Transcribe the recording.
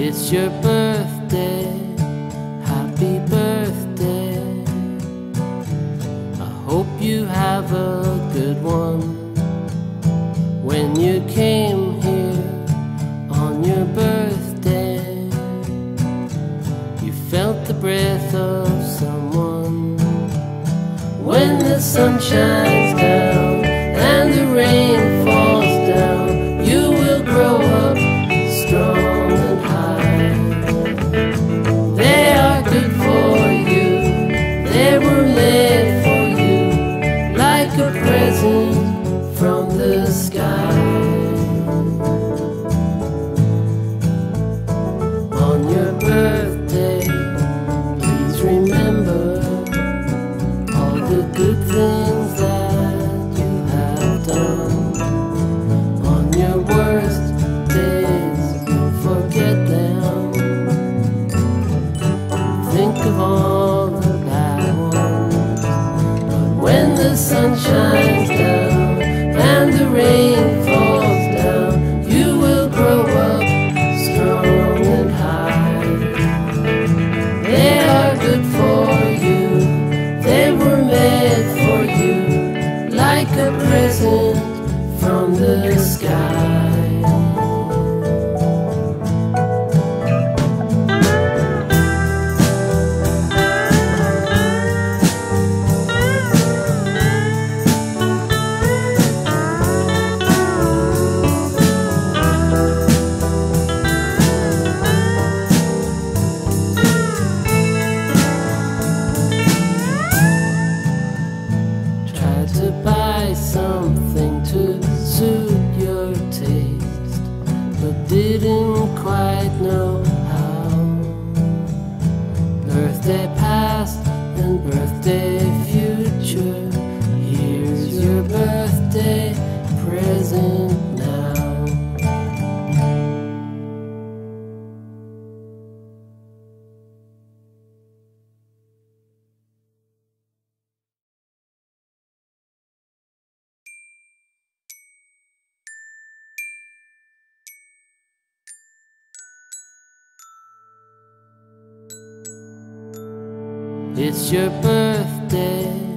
It's your birthday, happy birthday. I hope you have a good one. When you came here on your birthday, you felt the breath of someone. When the sun shines down and the rain falls down, you will grow up strong and high. They are good for you, they were made for you, like a present from the sky. On your birthday, please remember all the good things that you have done. On your worst days, forget them. Think of all the bad ones. But when the sun shines down and the rain falls down, you will grow up strong and high. They are good for you, they were made for you, like a present from the sky. To buy something to suit your taste, but didn't quite know how. Birthday past and birthday future, here's your birthday present now. It's your birthday,